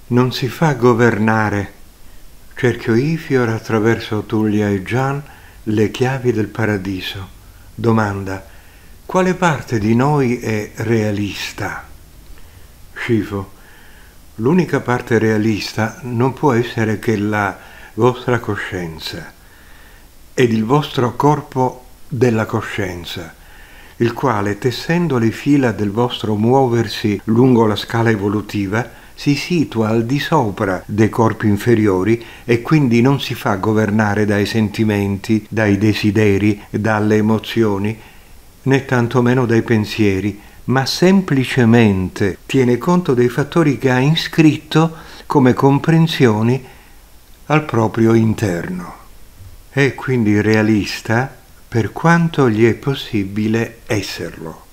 Non si fa governare. Cerchio Ifior attraverso Tullia e Gian le chiavi del paradiso. Domanda: quale parte di noi è realista? Scifo: l'unica parte realista non può essere che la vostra coscienza ed il vostro corpo della coscienza, il quale, tessendo le fila del vostro muoversi lungo la scala evolutiva, si situa al di sopra dei corpi inferiori e quindi non si fa governare dai sentimenti, dai desideri, dalle emozioni, né tantomeno dai pensieri, ma semplicemente tiene conto dei fattori che ha iscritto come comprensioni al proprio interno. È quindi realista per quanto gli è possibile esserlo.